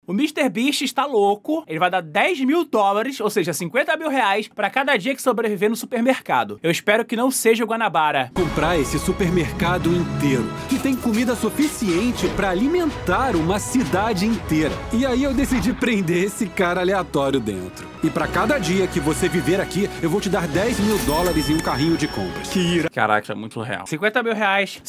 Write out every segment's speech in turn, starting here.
O MrBeast está louco, ele vai dar 10 mil dólares, ou seja, 50 mil reais, pra cada dia que sobreviver no supermercado. Eu espero que não seja o Guanabara. Comprar esse supermercado inteiro, que tem comida suficiente pra alimentar uma cidade inteira. E aí eu decidi prender esse cara aleatório dentro. E pra cada dia que você viver aqui, eu vou te dar 10 mil dólares em um carrinho de compras. Que ira. Caraca, é muito real. 50 mil reais.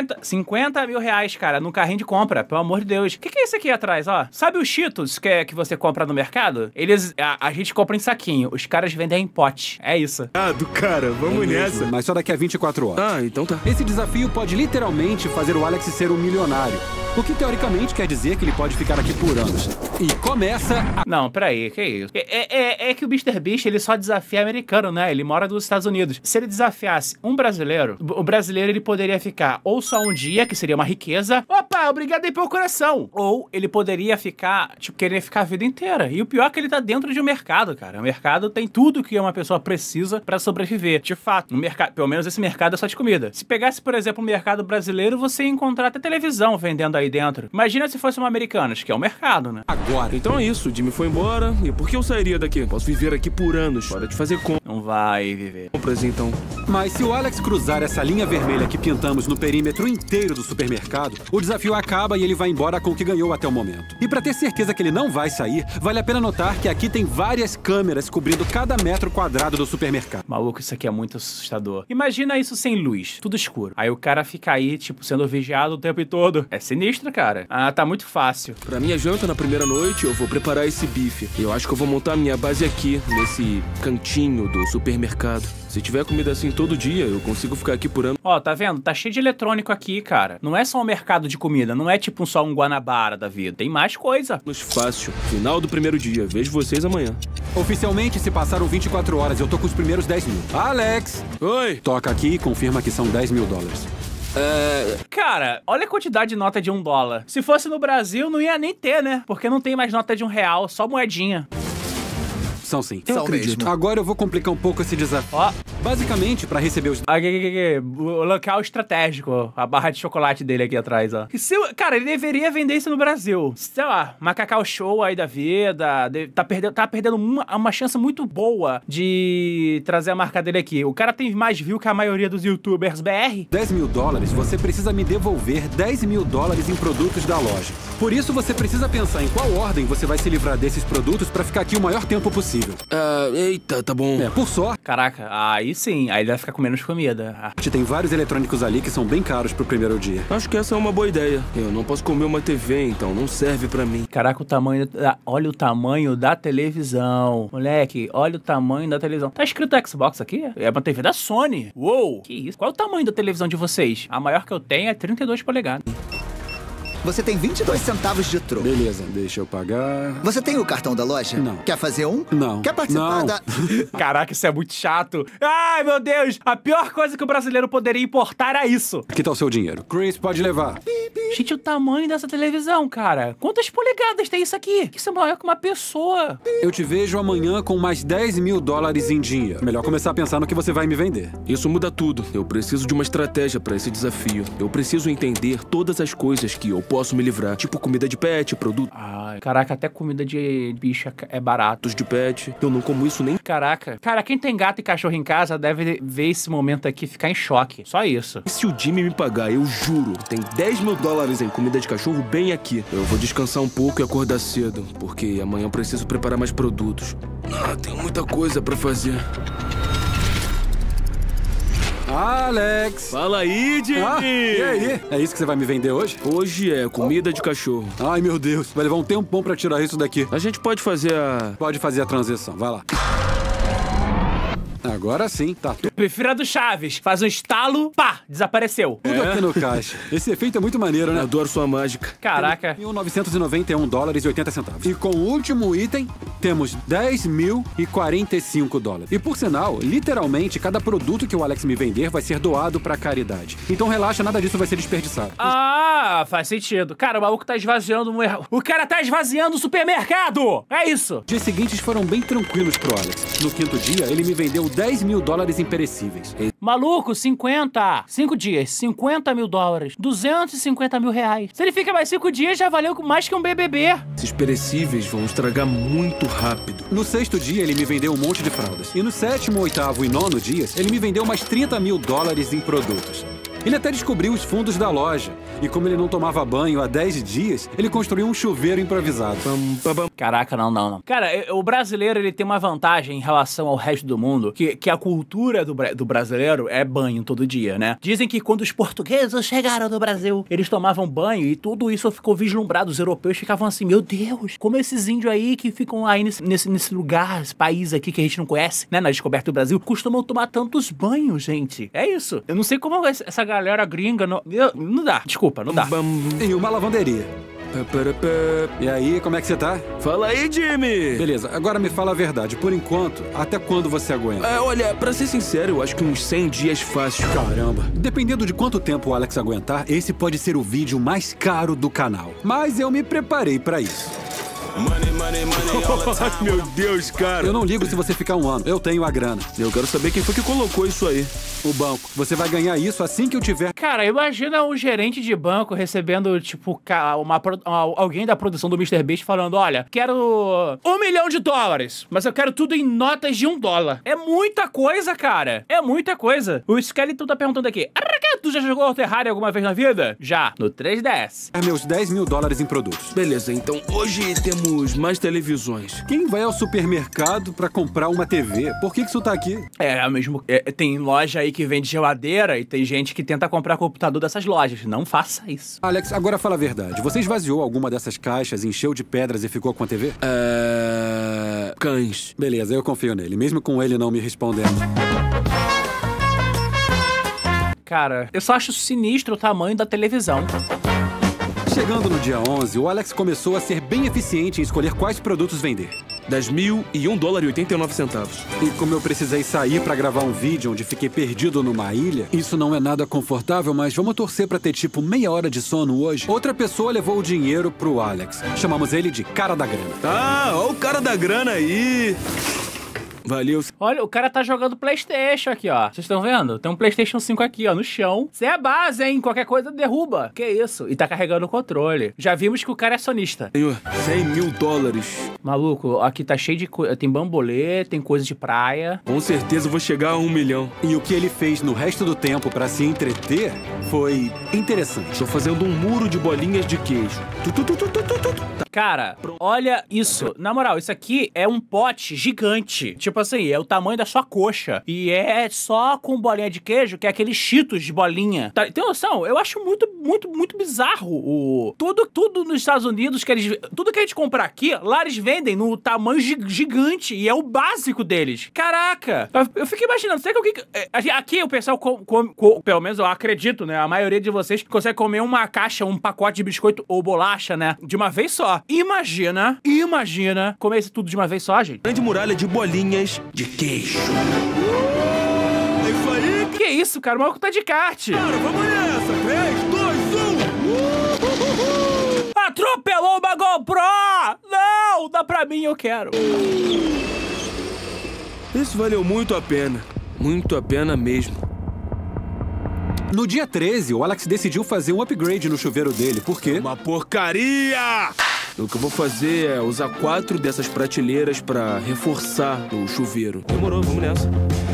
50 mil reais, cara, num carrinho de compra, pelo amor de Deus. O que é isso aqui atrás, ó? Sabe os Cheetos que você compra no mercado? Eles, a gente compra em saquinho. Os caras vendem em pote. É isso. Ah, do cara, vamos nessa. Mas só daqui a 24 horas. Ah, então tá. Esse desafio pode literalmente fazer o Alex ser um milionário. O que teoricamente quer dizer que ele pode ficar aqui por anos. E começa a... Não, peraí, que isso? É que o MrBeast, ele só desafia americano, né? Ele mora nos Estados Unidos. Se ele desafiasse um brasileiro, o brasileiro, ele poderia ficar ou só um dia, que seria uma riqueza. Opa, obrigado aí pelo coração. Ou ele poderia ficar, tipo, querer ficar a vida inteira. E o pior é que ele tá dentro de um mercado, cara. O mercado tem tudo que uma pessoa precisa pra sobreviver. De fato, pelo menos esse mercado é só de comida. Se pegasse, por exemplo, o mercado brasileiro, você ia encontrar até televisão vendendo aí dentro. Imagina se fosse um Americanas, que é o mercado, né? Agora. Então é isso, o Jimmy foi embora. E por que eu sairia daqui? Posso viver aqui por anos. Hora de fazer Não vai viver. compras, então. Mas se o Alex cruzar essa linha vermelha que pintamos no perímetro inteiro do supermercado, o desafio acaba e ele vai embora com o que ganhou até o momento. E pra ter certeza que ele não vai sair, vale a pena notar que aqui tem várias câmeras cobrindo cada metro quadrado do supermercado. Maluco, isso aqui é muito assustador. Imagina isso sem luz, tudo escuro. Aí o cara fica aí, tipo, sendo vigiado o tempo todo. É sinistro, cara. Ah, tá muito fácil. Pra minha janta na primeira noite, eu vou preparar esse bife. Eu acho que eu vou montar minha base aqui, nesse cantinho do supermercado. Se tiver comida assim todo dia, eu consigo ficar aqui por ano. Ó, tá vendo? Tá cheio de eletrônico aqui, cara. Não é só um mercado de comida, não é tipo só um Guanabara da vida. Tem mais coisa. Fácil. Final do primeiro dia. Vejo vocês amanhã. Oficialmente, se passaram 24 horas, eu tô com os primeiros 10 mil. Alex! Oi! Toca aqui e confirma que são 10 mil dólares. Cara, olha a quantidade de nota de $1. Se fosse no Brasil, não ia nem ter, né? Porque não tem mais nota de R$1, só moedinha. São sim. São mesmo. Agora eu vou complicar um pouco esse desafio. Ó. Basicamente, pra receber os... O local estratégico. A barra de chocolate dele aqui atrás, ó. Cara, ele deveria vender isso no Brasil. Sei lá, uma Cacau Show aí da vida. Tá perdendo uma chance muito boa de trazer a marca dele aqui. O cara tem mais view que a maioria dos youtubers BR. 10 mil dólares, você precisa me devolver 10 mil dólares em produtos da loja. Por isso, você precisa pensar em qual ordem você vai se livrar desses produtos pra ficar aqui o maior tempo possível. Eita, tá bom. Por sorte, Caraca, aí sim, aí ele vai ficar com menos comida. tem vários eletrônicos ali que são bem caros pro primeiro dia. Acho que essa é uma boa ideia. Eu não posso comer uma TV, então não serve pra mim. Caraca, o tamanho... Olha o tamanho da televisão. Moleque, olha o tamanho da televisão. Tá escrito Xbox aqui? É uma TV da Sony. Uou! Que isso? Qual é o tamanho da televisão de vocês? A maior que eu tenho é 32 polegadas. Você tem 22 centavos de troco. Beleza, deixa eu pagar... Você tem o cartão da loja? Não. Quer fazer um? Não. Quer participar Não. da... Caraca, isso é muito chato. Ai, meu Deus! A pior coisa que o brasileiro poderia importar era isso. Aqui tá o seu dinheiro. Chris, pode levar. Gente, o tamanho dessa televisão, cara. Quantas polegadas tem isso aqui? Isso é maior que uma pessoa. Eu te vejo amanhã com mais 10 mil dólares em dinheiro. Melhor começar a pensar no que você vai me vender. Isso muda tudo. Eu preciso de uma estratégia pra esse desafio. Eu preciso entender todas as coisas que eu posso me livrar. Tipo comida de pet, produtos Ai, caraca, até comida de bicho é barato. de pet. Eu não como isso nem... Caraca. Cara, quem tem gato e cachorro em casa deve ver esse momento aqui e ficar em choque. Só isso. E se o Jimmy me pagar, eu juro, tem 10 mil dólares em comida de cachorro bem aqui. Eu vou descansar um pouco e acordar cedo, porque amanhã eu preciso preparar mais produtos. Tem muita coisa pra fazer. Alex! Fala aí, Jimmy! E aí? É isso que você vai me vender hoje? Hoje é comida de cachorro. Ai, meu Deus. Vai levar um tempão pra tirar isso daqui. A gente pode fazer a... Pode fazer a transição. Vai lá. Agora sim, tá tudo Prefiro a do Chaves. Faz um estalo, pá, desapareceu. aqui no caixa. Esse efeito é muito maneiro, né? Adoro sua mágica. Caraca. 1.991 dólares e 80 centavos. E com o último item, temos 10.045 dólares. E por sinal, literalmente, cada produto que o Alex me vender vai ser doado pra caridade. Então relaxa, nada disso vai ser desperdiçado. Ah, faz sentido. Cara, o maluco tá esvaziando o cara tá esvaziando o supermercado! É isso! Os dias seguintes foram bem tranquilos pro Alex. no quinto dia, ele me vendeu 10 mil dólares em perecíveis. Maluco, 50. 5 dias, 50 mil dólares. 250 mil reais. Se ele fica mais 5 dias, já valeu mais que um BBB. Esses perecíveis vão estragar muito rápido. No sexto dia, ele me vendeu um monte de fraldas. E no sétimo, oitavo e nono dias, ele me vendeu mais 30 mil dólares em produtos. Ele até descobriu os fundos da loja. E como ele não tomava banho há 10 dias, ele construiu um chuveiro improvisado. Caraca, não. Cara, o brasileiro, ele tem uma vantagem em relação ao resto do mundo, que a cultura do brasileiro é banho todo dia, né? Dizem que quando os portugueses chegaram no Brasil, eles tomavam banho e tudo isso ficou vislumbrado. Os europeus ficavam assim, meu Deus, como esses índios aí que ficam aí nesse lugar, esse país aqui que a gente não conhece, né? Na descoberta do Brasil, costumam tomar tantos banhos, gente. É isso. Eu não sei como essa galera gringa... Não dá, desculpa, não dá. E uma lavanderia. E aí, como é que você tá? Fala aí, Jimmy! Beleza, agora me fala a verdade. Por enquanto, até quando você aguenta? Olha, pra ser sincero, eu acho que uns 100 dias fácil. Caramba. Dependendo de quanto tempo o Alex aguentar, esse pode ser o vídeo mais caro do canal. Mas eu me preparei pra isso. Meu Deus, cara. Eu não ligo se você ficar um ano. Eu tenho a grana. Eu quero saber quem foi que colocou isso aí. O banco. Você vai ganhar isso assim que eu tiver... Cara, imagina um gerente de banco recebendo, tipo, alguém da produção do MrBeast falando, olha, quero $1 milhão, mas eu quero tudo em notas de $1. É muita coisa, cara. É muita coisa. O Skeleton tá perguntando aqui, tu já jogou o Terraria alguma vez na vida? Já. No 3DS. É meus 10 mil dólares em produtos. Beleza, então hoje temos mais televisões. Quem vai ao supermercado pra comprar uma TV? Por que isso tá aqui? Tem loja aí que vende geladeira e tem gente que tenta comprar computador dessas lojas. Não faça isso. Alex, agora fala a verdade. Você esvaziou alguma dessas caixas, encheu de pedras e ficou com a TV? Cães. Beleza, eu confio nele, mesmo com ele não me respondendo. Cara, eu só acho sinistro o tamanho da televisão. Chegando no dia 11, o Alex começou a ser bem eficiente em escolher quais produtos vender. 10 mil e $1,89. E como eu precisei sair pra gravar um vídeo onde fiquei perdido numa ilha, isso não é nada confortável, mas vamos torcer pra ter tipo meia hora de sono hoje. Outra pessoa levou o dinheiro pro Alex. Chamamos ele de cara da grana. Ó o cara da grana aí. Valeu. Olha, o cara tá jogando PlayStation aqui, ó. Vocês estão vendo? Tem um PlayStation 5 aqui, ó, no chão. Isso é a base, hein? Qualquer coisa derruba. Que isso? E tá carregando o controle. Já vimos que o cara é sonista. Senhor, $100 mil. Maluco, aqui tá cheio de coisa. Tem bambolê, tem coisa de praia. Com certeza eu vou chegar a $1 milhão. E o que ele fez no resto do tempo pra se entreter foi interessante. Estou fazendo um muro de bolinhas de queijo. Cara, olha isso. Na moral, isso aqui é um pote gigante. Tipo assim, é o tamanho da sua coxa. E é só com bolinha de queijo, que é aqueles Cheetos de bolinha. Tá, tem noção? Eu acho muito bizarro tudo nos Estados Unidos, tudo que a gente compra aqui, lá eles vendem no tamanho gigante. E é o básico deles. Caraca! Eu fico imaginando, será que aqui o pessoal pelo menos eu acredito, né? A maioria de vocês consegue comer uma caixa, um pacote de biscoito ou bolacha, né? De uma vez só. Imagina comer isso tudo de uma vez só, gente. Grande muralha de bolinhas de queijo. É isso aí? Que isso, cara? O maluco tá de kart. Cara, vamos nessa. 3, 2, 1. Atropelou uma GoPro! Não! Dá pra mim, eu quero. Isso valeu muito a pena. Muito a pena mesmo. No dia 13, o Alex decidiu fazer um upgrade no chuveiro dele, porque... Uma porcaria! O que eu vou fazer é usar 4 dessas prateleiras pra reforçar o chuveiro. Demorou, vamos nessa.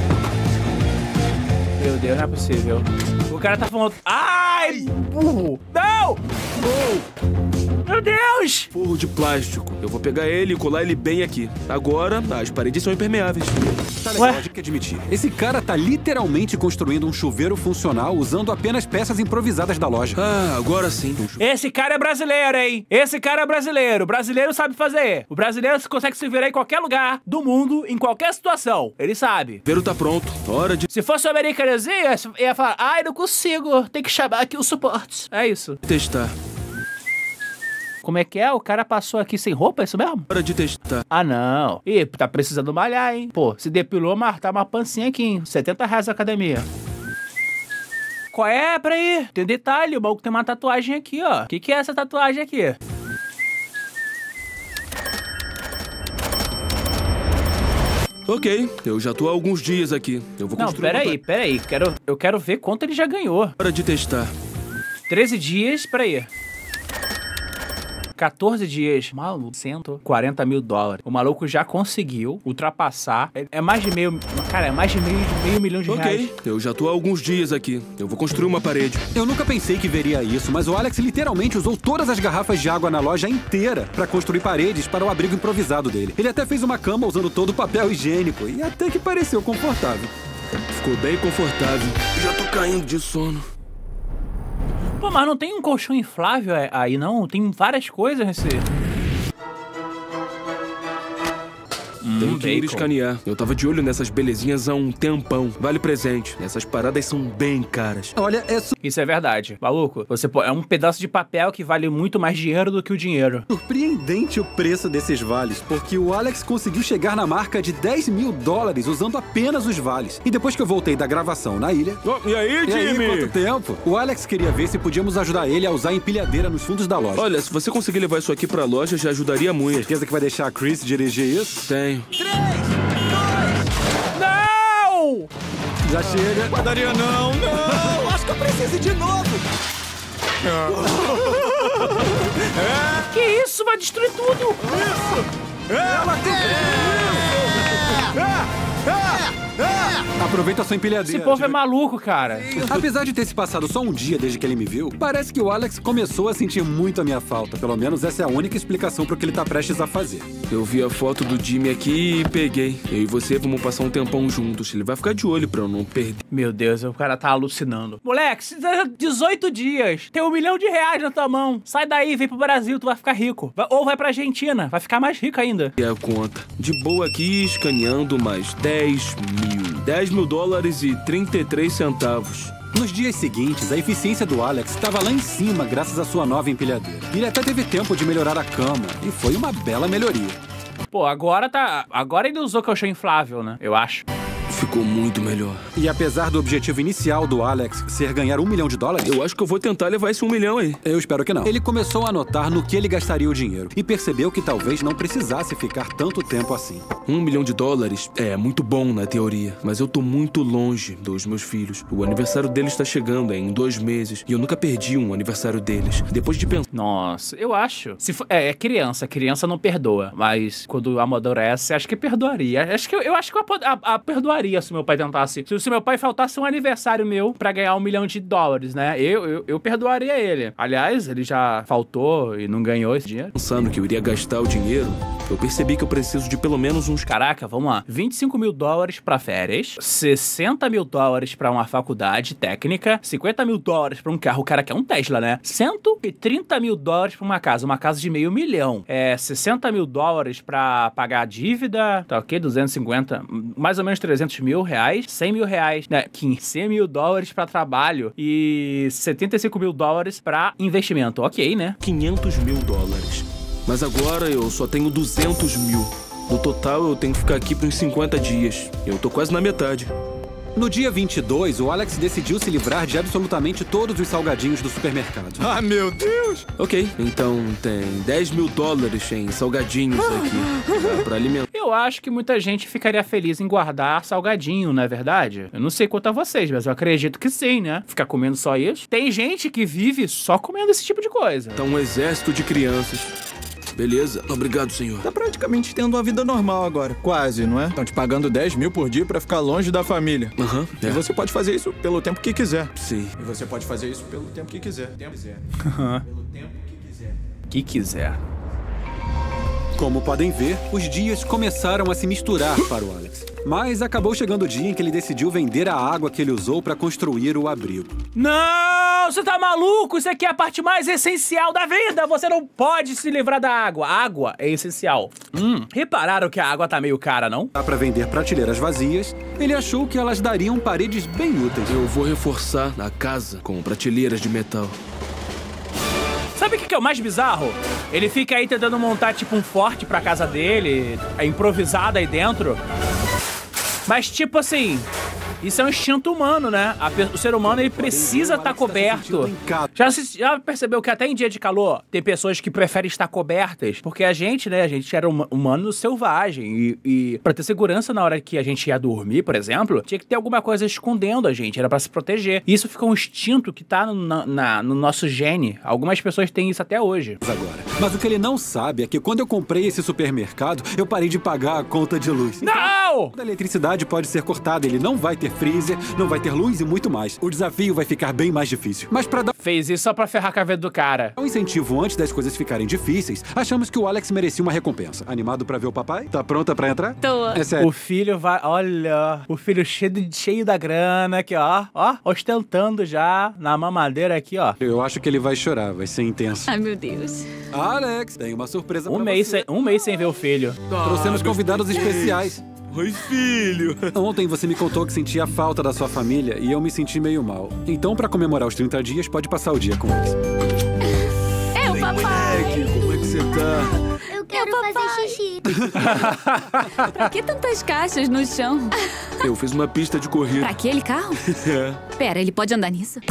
Meu Deus, não é possível. O cara tá falando... Ai, burro! Não! Meu Deus! Forro de plástico. Eu vou pegar ele e colar ele bem aqui. Agora, as paredes são impermeáveis. Tá legal, tem que admitir. Esse cara tá literalmente construindo um chuveiro funcional usando apenas peças improvisadas da loja. Ah, agora sim. Esse cara é brasileiro, hein? Esse cara é brasileiro. O brasileiro sabe fazer. O brasileiro consegue se virar em qualquer lugar do mundo, em qualquer situação. Ele sabe. O chuveiro tá pronto. Hora de... Se fosse o americanozinho, ia falar, ai, não consigo. Tem que chamar aqui o suporte. É isso. Testar. Como é que é? O cara passou aqui sem roupa, é isso mesmo? Hora de testar. Ah, não. Ih, tá precisando malhar, hein? Pô, se depilou, mas tá uma pancinha aqui, hein? R$70 a academia. Qual é? Peraí. Tem detalhe, o maluco tem uma tatuagem aqui, ó. O que é essa tatuagem aqui? Ok, eu já tô há alguns dias aqui. Eu vou Não, construir peraí. Eu quero ver quanto ele já ganhou. Hora de testar. 13 dias, peraí. 14 dias, maluco, 140 mil dólares. O maluco já conseguiu ultrapassar. É mais de meio. Cara, é mais de meio milhão de reais. Ok, eu já tô há alguns dias aqui. Eu vou construir uma parede. Eu nunca pensei que veria isso, mas o Alex literalmente usou todas as garrafas de água na loja inteira pra construir paredes para o abrigo improvisado dele. Ele até fez uma cama usando todo o papel higiênico e até que pareceu confortável. Ficou bem confortável. Já tô caindo de sono. Pô, mas não tem um colchão inflável aí, não? Tem várias coisas nesse... Tenho que ir escanear. Eu tava de olho nessas belezinhas há um tempão. Vale presente. Essas paradas são bem caras. Olha, Isso é verdade. Maluco, é um pedaço de papel que vale muito mais dinheiro do que o dinheiro. surpreendente o preço desses vales, porque o Alex conseguiu chegar na marca de 10 mil dólares usando apenas os vales. E depois que eu voltei da gravação na ilha... E aí, Jimmy? Quanto tempo? O Alex queria ver se podíamos ajudar ele a usar a empilhadeira nos fundos da loja. Olha, se você conseguir levar isso aqui pra loja, já ajudaria muito. Certeza que vai deixar a Chris dirigir isso? Tenho. 3, 2... Não! Já chega. Padaria não! Acho que eu preciso de novo. Que isso? Vai destruir tudo! Aproveita a sua empilhadeira. Esse povo é maluco, cara. Apesar de ter se passado só um dia desde que ele me viu, parece que o Alex começou a sentir muito a minha falta. Pelo menos essa é a única explicação pro que ele tá prestes a fazer. Eu vi a foto do Jimmy aqui e peguei. Eu e você vamos passar um tempão juntos. Ele vai ficar de olho pra eu não perder. Meu Deus, o cara tá alucinando. Moleque, se dá 18 dias, tem R$1 milhão na tua mão. Sai daí, vem pro Brasil, tu vai ficar rico. Ou vai pra Argentina, vai ficar mais rico ainda. E a conta. De boa aqui, escaneando mais 10 mil. 10 mil dólares e 33 centavos. Nos dias seguintes, a eficiência do Alex estava lá em cima graças à sua nova empilhadeira. Ele até teve tempo de melhorar a cama, e foi uma bela melhoria. Pô, agora ele usou colchão inflável, né? Eu acho. Ficou muito melhor. E apesar do objetivo inicial do Alex ser ganhar $1 milhão, Eu acho que eu vou tentar levar esse 1 milhão aí. eu espero que não. Ele começou a anotar no que ele gastaria o dinheiro e percebeu que talvez não precisasse ficar tanto tempo assim. $1 milhão é muito bom na teoria, mas eu tô muito longe dos meus filhos. O aniversário deles tá chegando em 2 meses e eu nunca perdi um aniversário deles. Depois de pensar... Nossa, eu acho. Se for, criança não perdoa, mas quando amadurece, acho que perdoaria. Eu acho que eu perdoaria se meu pai tentasse. Se meu pai faltasse um aniversário meu pra ganhar $1 milhão, né? Eu perdoaria ele. Aliás, ele já faltou e não ganhou esse dinheiro. Pensando que eu iria gastar o dinheiro, eu percebi que eu preciso de pelo menos uns... Caraca, vamos lá. $25 mil pra férias, $60 mil pra uma faculdade técnica, $50 mil pra um carro. O cara quer um Tesla, né? $130 mil pra uma casa de $500 mil. $60 mil pra pagar a dívida, tá ok? 250, mais ou menos $300 mil, $100 mil, né? $100 mil pra trabalho e $75 mil pra investimento. Ok, né? $500 mil. Mas agora eu só tenho 200 mil. No total, eu tenho que ficar aqui por uns 50 dias. Eu tô quase na metade. No dia 22, o Alex decidiu se livrar de absolutamente todos os salgadinhos do supermercado. Ah, meu Deus! Ok, então tem $10 mil em salgadinhos aqui. Dá pra alimentar. Eu acho que muita gente ficaria feliz em guardar salgadinho, não é verdade? Eu não sei quanto a vocês, mas eu acredito que sim, né? Ficar comendo só isso. Tem gente que vive só comendo esse tipo de coisa. Tá um exército de crianças. Beleza, obrigado, senhor. Tá praticamente tendo uma vida normal agora. Quase, não é? Estão te pagando 10 mil por dia pra ficar longe da família. Aham. E você pode fazer isso pelo tempo que quiser. Sim. E você pode fazer isso pelo tempo que quiser. Pelo tempo que quiser. Que quiser. Como podem ver, os dias começaram a se misturar para o Alex. Mas acabou chegando o dia em que ele decidiu vender a água que ele usou para construir o abrigo. Não, você tá maluco? Isso aqui é a parte mais essencial da vida. Você não pode se livrar da água. A água é essencial. Repararam que a água tá meio cara, não? Para vender prateleiras vazias, ele achou que elas dariam paredes bem úteis. Eu vou reforçar a casa com prateleiras de metal. Sabe o que é o mais bizarro? Ele fica aí tentando montar tipo um forte pra casa dele, improvisado aí dentro. Mas tipo assim, Isso é um instinto humano, né? O ser humano, ele precisa estar coberto. Já percebeu que até em dia de calor, tem pessoas que preferem estar cobertas? Porque a gente, né, a gente era humano selvagem e pra ter segurança na hora que a gente ia dormir, por exemplo, tinha que ter alguma coisa escondendo a gente, era pra se proteger. E isso fica um instinto que tá no nosso gene. Algumas pessoas têm isso até hoje. Agora. Mas o que ele não sabe é que quando eu comprei esse supermercado, eu parei de pagar a conta de luz. Não! A eletricidade pode ser cortada, ele não vai ter freezer, não vai ter luz e muito mais. O desafio vai ficar bem mais difícil. Mas pra dar Fez isso só pra ferrar com a vida do cara. um incentivo antes das coisas ficarem difíceis, achamos que o Alex merecia uma recompensa. Animado pra ver o papai? Tá pronta pra entrar? Tô. É sério. O filho vai... Olha, o filho cheio da grana aqui, ó. Ó, ostentando já na mamadeira aqui, ó. Eu acho que ele vai chorar, vai ser intenso. Ai, meu Deus. Alex, tem uma surpresa Um pra mês você. sem ver o filho. Trouxemos convidados especiais. Oi, filho. Ontem você me contou que sentia falta da sua família e eu me senti meio mal. Então, pra comemorar os 30 dias, pode passar o dia com eles. É o papai. Como é que você tá? Eu quero fazer xixi. Pra que tantas caixas no chão? Eu fiz uma pista de corrida. Pra aquele carro? É. Pera, ele pode andar nisso?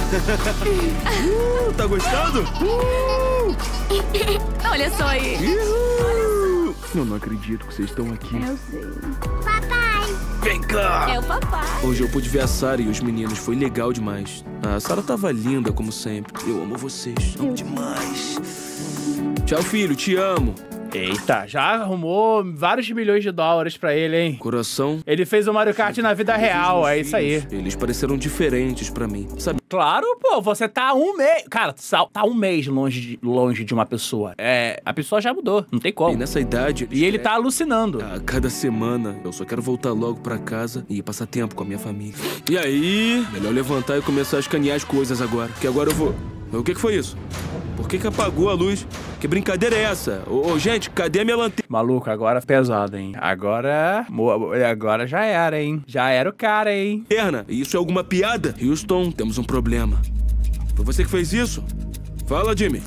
Tá gostando? Olha só aí. Eu não acredito que vocês estão aqui. Eu sei. Papai. Vem cá! É o papai. Hoje eu pude ver a Sarah e os meninos. Foi legal demais. A Sarah tava linda, como sempre. Eu amo vocês. Amo demais. Tchau, filho. Te amo. Eita, já arrumou vários milhões de dólares pra ele, hein? Coração. Ele fez o Mario Kart na vida real, é isso aí. Eles pareceram diferentes pra mim. Sabe? Claro, pô, você tá um mês... Cara, tá um mês longe de uma pessoa. A pessoa já mudou, não tem E como. nessa idade... E ele tá alucinando. A cada semana, eu só quero voltar logo pra casa e passar tempo com a minha família. E aí, melhor levantar e começar a escanear as coisas agora. Que agora eu vou... O que foi isso? Por que apagou a luz? Que brincadeira é essa? Ô, gente, cadê a minha lanterna? Maluco, agora pesado, hein? Agora já era, hein? Já era o cara, hein? Isso é alguma piada? Houston, temos um problema. Foi você que fez isso? Fala, Jimmy.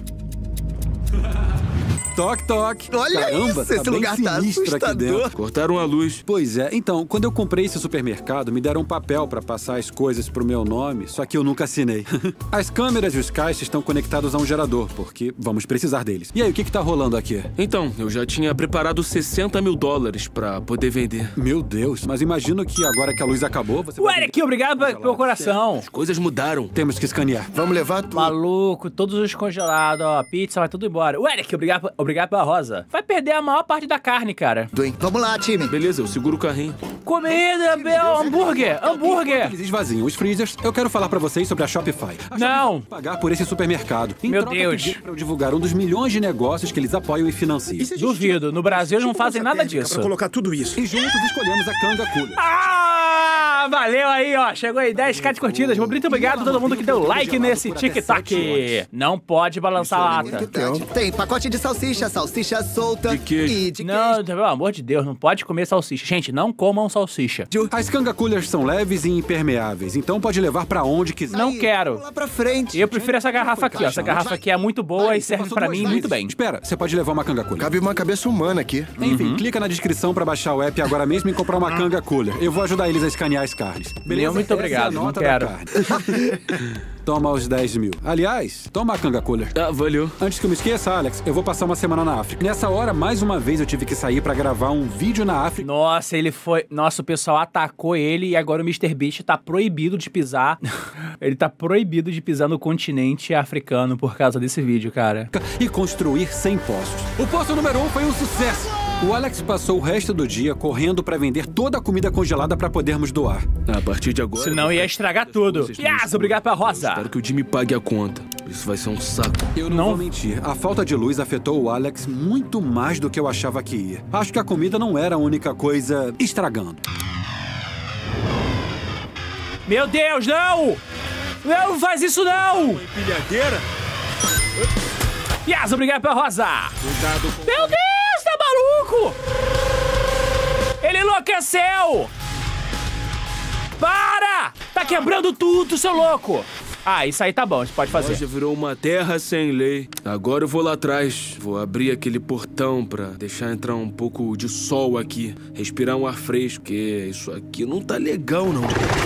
Toque, toque. Olha Caramba, isso, esse bem lugar tá sinistro aqui assustador. dentro. Cortaram a luz. Pois é, então, quando eu comprei esse supermercado, me deram um papel pra passar as coisas pro meu nome, só que eu nunca assinei. As câmeras e os caixas estão conectados a um gerador, porque vamos precisar deles. E aí, o que tá rolando aqui? Então, eu já tinha preparado 60 mil dólares pra poder vender. Meu Deus, mas imagino que agora que a luz acabou, você O vai... Eric, obrigado pelo coração. As coisas mudaram. Temos que escanear. Vamos levar tudo. Maluco, todos os congelados, ó, pizza, vai tudo embora. O Eric, obrigado pela rosa. Vai perder a maior parte da carne, cara. Vamos lá, time. Beleza, eu seguro o carrinho. Comida, hambúrguer. Eles esvaziam os freezers. Eu quero falar pra vocês sobre a Shopify. A Não. Shopify vai pagar por esse supermercado. Em Meu troca, Deus. pediram pra eu divulgar um dos milhões de negócios que eles apoiam e financiam. Duvido, no Brasil eles não fazem nada disso. Pra colocar tudo isso. E juntos escolhemos a Kanga Cooler. Ah, valeu aí, ó. Chegou aí 10k de curtidas. Muito obrigado a todo mundo que deu like nesse TikTok. Não pode balançar a lata. Tem pacote de salsicha, salsicha solta De queijo. e de Não, pelo amor de Deus, não pode comer salsicha. Gente, não comam salsicha. As Kanga Coolers são leves e impermeáveis, então pode levar pra onde quiser. Não quero. Lá pra frente. Eu prefiro essa garrafa aqui, ó. Essa garrafa aqui é muito boa e serve pra mim muito bem. Espera, você pode levar uma Kanga Cooler. Cabe uma cabeça humana aqui. Enfim, clica na descrição pra baixar o app agora mesmo e comprar uma Kanga Cooler. Eu vou ajudar eles a escanear as carnes. Beleza? Muito obrigado, Essa é a nota não quero. da carne. Toma os 10 mil. Aliás, toma a Kanga Cooler. Ah, valeu. Antes que eu me esqueça, Alex, eu vou passar uma semana na África. Nessa hora, mais uma vez, eu tive que sair pra gravar um vídeo na África. Nossa, ele foi... Nossa, o pessoal atacou ele e agora o MrBeast tá proibido de pisar. Ele tá proibido de pisar no continente africano por causa desse vídeo, cara. E construir 100 poços. O poço número 1 foi um sucesso. O Alex passou o resto do dia correndo pra vender toda a comida congelada pra podermos doar. A partir de agora... Senão ia estragar tudo. Yes, obrigado pela rosa. Espero que o Jimmy pague a conta. Isso vai ser um saco. Eu não vou mentir, a falta de luz afetou o Alex muito mais do que eu achava que ia. Acho que a comida não era a única coisa estragando. Meu Deus, não! Não faz isso, não! Empilhadeira? Yes, obrigado pela rosa. Meu Deus, tá maluco? Ele enlouqueceu! Para! Tá quebrando tudo, seu louco! Ah, isso aí tá bom, você pode fazer. Já virou uma terra sem lei. Agora eu vou lá atrás. Vou abrir aquele portão pra deixar entrar um pouco de sol aqui. Respirar um ar fresco, porque isso aqui não tá legal, não.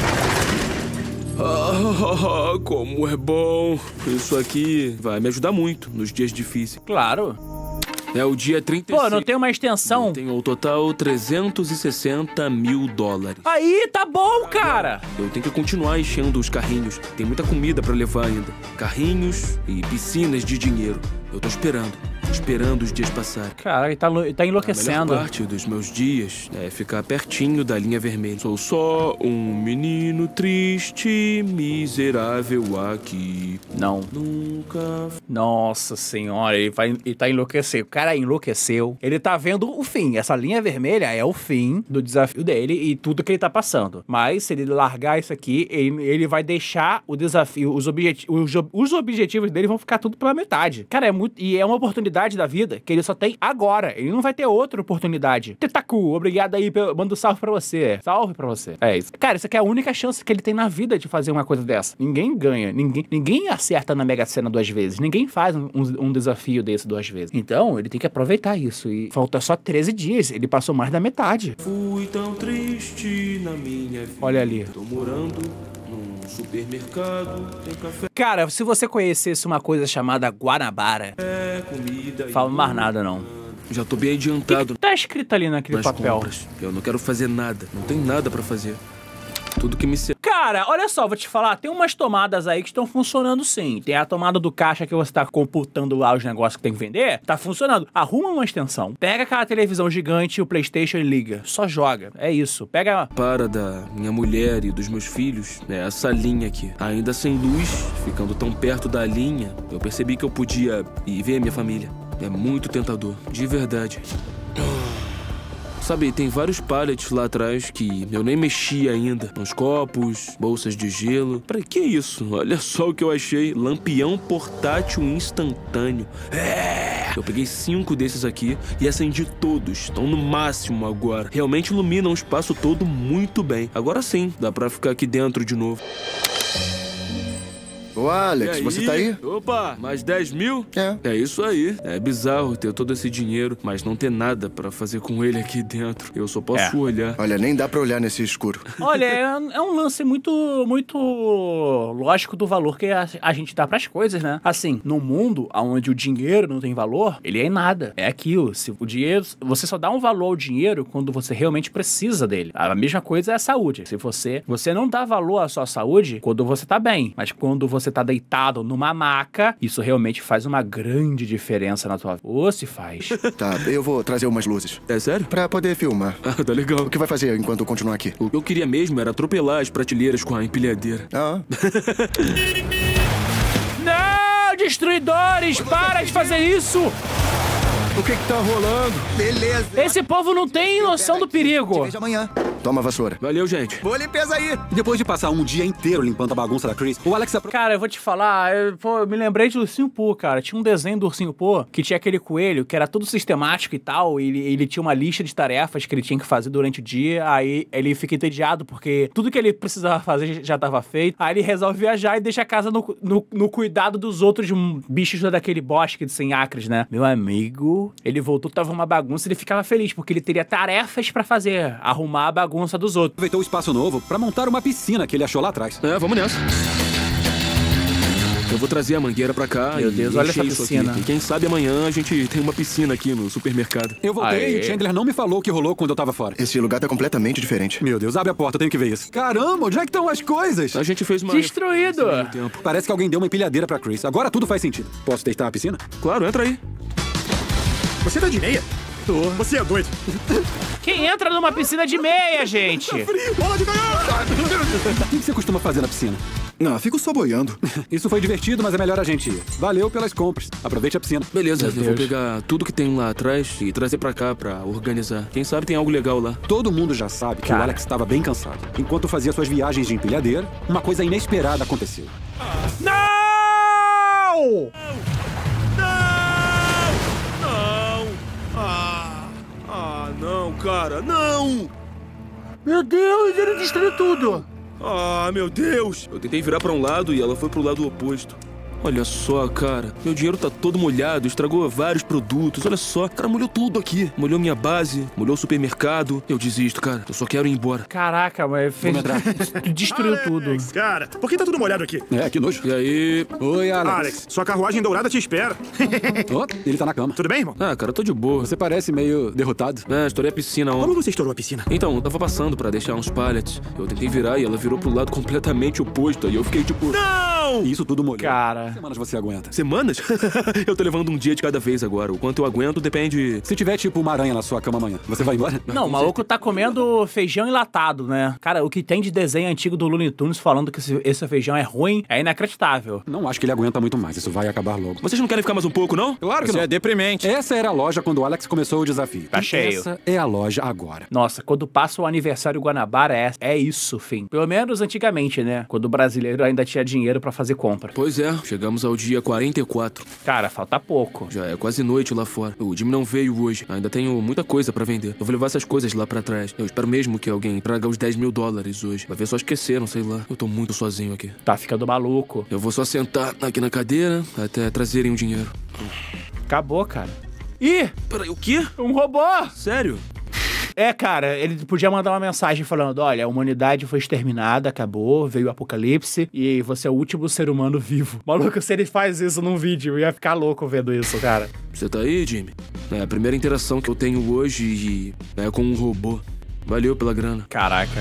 Ah, como é bom. Isso aqui vai me ajudar muito nos dias difíceis. Claro. É o dia 36. Pô, não tem uma extensão? Tenho ao total 360 mil dólares. Aí, tá bom, cara. Eu tenho que continuar enchendo os carrinhos. Tem muita comida pra levar ainda. Carrinhos e piscinas de dinheiro. Eu tô esperando os dias passarem. Cara, ele tá enlouquecendo. A melhor parte dos meus dias é ficar pertinho da linha vermelha. Sou só um menino triste, miserável aqui. Não. Nunca... Nossa senhora, ele tá enlouquecendo. O cara enlouqueceu. Ele tá vendo o fim. Essa linha vermelha é o fim do desafio dele e tudo que ele tá passando. Mas se ele largar isso aqui, ele vai deixar o desafio, os objetivos dele vão ficar tudo pela metade. Cara, é uma oportunidade da vida que ele só tem agora. Ele não vai ter outra oportunidade. Tetaku, obrigado aí, mando um salve pra você. Salve pra você. É isso. Cara, isso aqui é a única chance que ele tem na vida de fazer uma coisa dessa. Ninguém ganha. Ninguém acerta na Mega Sena 2 vezes. Ninguém faz um desafio desse 2 vezes. Então, ele tem que aproveitar isso. E falta só 13 dias. Ele passou mais da metade. Fui tão triste na minha vida. Olha ali. Tô morando num supermercado, tem café, Cara, se você conhecesse uma coisa chamada Guanabara, comida... fala mais nada, não. Já tô bem adiantado Tá escrito ali naquele nas papel. compras. Eu não quero fazer nada. Não tem nada pra fazer. Tudo que me... Cara, olha só, vou te falar, tem umas tomadas aí que estão funcionando sim. Tem a tomada do caixa que você tá computando lá os negócios que tem que vender, tá funcionando. Arruma uma extensão, pega aquela televisão gigante, o PlayStation e liga. Só joga, é isso. Pega... Para da minha mulher e dos meus filhos, é essa linha aqui. Ainda sem luz, ficando tão perto da linha, eu percebi que eu podia ir ver a minha família. É muito tentador, de verdade. Sabe, tem vários pallets lá atrás que eu nem mexi ainda. Uns copos, bolsas de gelo. Pra que isso? Olha só o que eu achei. Lampião portátil instantâneo. Eu peguei 5 desses aqui e acendi todos. Estão no máximo agora. Realmente iluminam o espaço todo muito bem. Agora sim, dá pra ficar aqui dentro de novo. Ô, Alex, você tá aí? Opa, mais 10 mil? É. É isso aí. É bizarro ter todo esse dinheiro, mas não ter nada pra fazer com ele aqui dentro. Eu só posso olhar. Olha, nem dá pra olhar nesse escuro. Olha, é um lance muito lógico do valor que a gente dá pras coisas, né? Assim, num mundo onde o dinheiro não tem valor, ele é nada. É aquilo. Se o dinheiro, você só dá um valor ao dinheiro quando você realmente precisa dele. A mesma coisa é a saúde. Se você não dá valor à sua saúde quando você tá bem, mas quando você tá deitado numa maca, isso realmente faz uma grande diferença na tua vida. Ou se faz. Tá, eu vou trazer umas luzes. É sério? Pra poder filmar. Ah, tá legal. O que vai fazer enquanto eu continuar aqui? O que eu queria mesmo era atropelar as prateleiras com a empilhadeira. Ah, Não, destruidores! Para de fazer isso! O que tá rolando? beleza. Esse povo não tem noção do Te perigo. vejo amanhã. Toma a vassoura. Valeu, gente. Boa limpeza aí. Depois de passar um dia inteiro limpando a bagunça da Chris, o Alex... Cara, eu vou te falar, eu me lembrei de Ursinho Pooh, cara. Tinha um desenho do Ursinho Pooh que tinha aquele coelho que era tudo sistemático e tal. E ele tinha uma lista de tarefas que ele tinha que fazer durante o dia. Aí ele fica entediado porque tudo que ele precisava fazer já estava feito. Aí ele resolve viajar e deixa a casa no cuidado dos outros bichos daquele bosque de 100 acres, né? Meu amigo, ele voltou, tava uma bagunça e ele ficava feliz porque ele teria tarefas pra fazer, arrumar a bagunça dos outros. aproveitou o espaço novo pra montar uma piscina que ele achou lá atrás. É, vamos nessa. Eu vou trazer a mangueira pra cá. Meu Deus, olha essa isso piscina. aqui. E quem sabe amanhã a gente tem uma piscina aqui no supermercado. Eu voltei Aê. e o Chandler não me falou o que rolou quando eu tava fora. Esse lugar tá completamente diferente. Meu Deus, abre a porta, eu tenho que ver isso. Caramba, onde é que estão as coisas? A gente fez uma... Destruído. nesse meio tempo. Parece que alguém deu uma empilhadeira pra Chris. Agora tudo faz sentido. Posso testar a piscina? Claro, entra aí. Você tá de meia? Tô. Você é doido. Quem entra numa piscina de meia, gente? Bola de canhão! O que você costuma fazer na piscina? Não, fico só boiando. Isso foi divertido, mas é melhor a gente ir. Valeu pelas compras. Aproveite a piscina. Beleza, eu vou Deus. pegar tudo que tem lá atrás e trazer pra cá pra organizar. Quem sabe tem algo legal lá. Todo mundo já sabe que Cara. o Alex estava bem cansado. Enquanto fazia suas viagens de empilhadeira, uma coisa inesperada aconteceu. Não! Não, cara, não! Meu Deus, ele destruiu tudo. Ah, meu Deus! Eu tentei virar pra um lado e ela foi pro lado oposto. Olha só, cara. Meu dinheiro tá todo molhado, estragou vários produtos. Olha só, o cara molhou tudo aqui. Molhou minha base, molhou o supermercado. Eu desisto, cara. Eu só quero ir embora. Caraca, mas fez... destruiu tudo. Alex, cara, por que tá tudo molhado aqui? É, que nojo. E aí? Oi, Alex. Alex, sua carruagem dourada te espera. Oh, ele tá na cama. Tudo bem, irmão? Ah, cara, tô de boa. Você parece meio derrotado. Estourei a piscina ontem. Como você estourou a piscina? Então, eu tava passando pra deixar uns pallets. Eu tentei virar e ela virou pro lado completamente oposto. Aí eu fiquei tipo... Não! E isso tudo molhou. Cara. Semanas você aguenta. Semanas? Eu tô levando um dia de cada vez agora. O quanto eu aguento depende... Se tiver tipo uma aranha na sua cama amanhã, você vai embora? Não, o maluco tá comendo feijão enlatado, né? Cara, o que tem de desenho antigo do Looney Tunes falando que esse feijão é ruim é inacreditável. Não acho que ele aguenta muito mais. Isso vai acabar logo. Vocês não querem ficar mais um pouco, não? Claro que Isso não. é deprimente. Essa era a loja quando o Alex começou o desafio. Tá E cheio. essa é a loja agora. Nossa, quando passa o aniversário Guanabara é isso, fim. Pelo menos antigamente, né? Quando o brasileiro ainda tinha dinheiro pra fazer compra. Pois é, chegamos ao dia 44. Cara, falta pouco. Já é quase noite lá fora. O Jimmy não veio hoje. Ainda tenho muita coisa pra vender. Eu vou levar essas coisas lá pra trás. Eu espero mesmo que alguém traga os $10 mil hoje. Vai ver, só esqueceram, sei lá. Eu tô muito sozinho aqui. Tá ficando maluco. Eu vou só sentar aqui na cadeira até trazerem o dinheiro. Acabou, cara. Ih, Peraí, o quê? um robô! Sério? É, cara, ele podia mandar uma mensagem falando, olha, a humanidade foi exterminada, acabou, veio o apocalipse e você é o último ser humano vivo. Maluco, se ele faz isso num vídeo, eu ia ficar louco vendo isso, cara. Você tá aí, Jimmy? É a primeira interação que eu tenho hoje e é com um robô. Valeu pela grana. Caraca.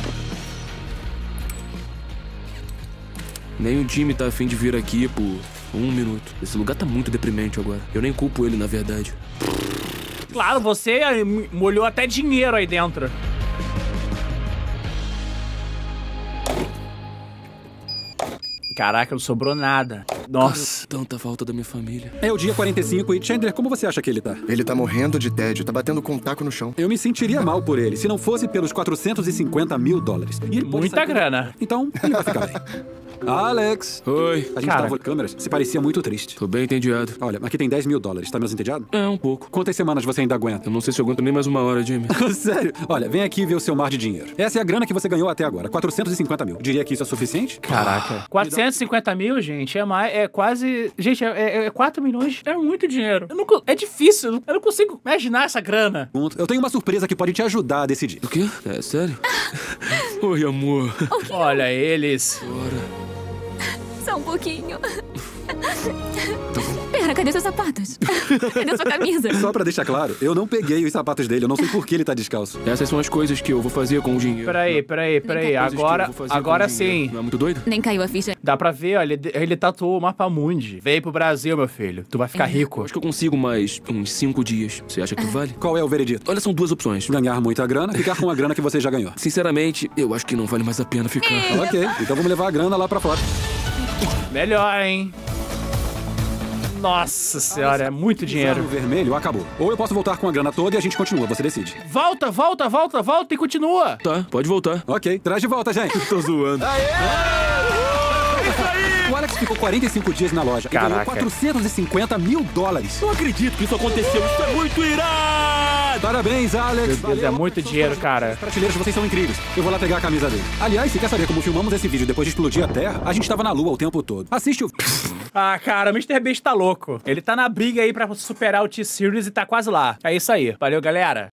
Nem o Jimmy tá afim de vir aqui por 1 minuto. Esse lugar tá muito deprimente agora. Eu nem culpo ele, na verdade. Claro, você molhou até dinheiro aí dentro. Caraca, não sobrou nada. Nossa. Cara, tanta falta da minha família. É o dia 45 e Chandler, como você acha que ele tá? Ele tá morrendo de tédio, tá batendo com um taco no chão. Eu me sentiria mal por ele, se não fosse pelos $450 mil. E ele pode Muita sair- grana. Então, ele vai ficar bem. Alex! Oi. A gente Cara. travou câmeras, você parecia muito triste. Tô bem entediado. Olha, aqui tem $10 mil, tá menos entediado? É, um pouco. Quantas semanas você ainda aguenta? Eu não sei se eu aguento nem mais 1 hora, Jimmy. Sério? Olha, vem aqui ver o seu mar de dinheiro. Essa é a grana que você ganhou até agora, $450 mil. Diria que isso é suficiente? Caraca. 450 mil, gente, é quase... Gente, é 4 milhões. É muito dinheiro. É difícil. Eu não consigo imaginar essa grana. Eu tenho uma surpresa que pode te ajudar a decidir. O quê? É sério? Oi, amor. Olha eles. Bora. Só um pouquinho. Pera, cadê seus sapatos? Cadê sua camisa? Só pra deixar claro, eu não peguei os sapatos dele, eu não sei por que ele tá descalço. Essas são as coisas que eu vou fazer com o dinheiro. Peraí. Coisas que eu Agora, vou fazer agora com o dinheiro. sim. Não é muito doido? Nem caiu a ficha. Dá pra ver, olha, ele tatuou o mapa mundi. Veio pro Brasil, meu filho. Tu vai ficar rico. Acho que eu consigo mais uns 5 dias. Você acha que vale? Qual é o veredito? Olha, são 2 opções. Ganhar muita grana, ficar com a grana que você já ganhou. Sinceramente, eu acho que não vale mais a pena ficar. Ok, então vamos levar a grana lá pra fora. Melhor, hein? Nossa senhora, é muito O dinheiro. vermelho acabou. Ou eu posso voltar com a grana toda e a gente continua, você decide. Volta e continua. Tá, pode voltar. Ok, traz de volta, gente. Tô zoando. O Alex ficou 45 dias na loja e ganhou Caraca. $450 mil. Não acredito que isso aconteceu. Isso é muito irado! Parabéns, Alex. Meu Deus, é muito dinheiro, cara. Os prateleiros, vocês são incríveis. Eu vou lá pegar a camisa dele. Aliás, se quer saber como filmamos esse vídeo depois de explodir a Terra, a gente tava na Lua o tempo todo. Assiste o... Ah, cara, o Mr. Beast tá louco. Ele tá na briga aí pra superar o T-Series e tá quase lá. É isso aí. Valeu, galera.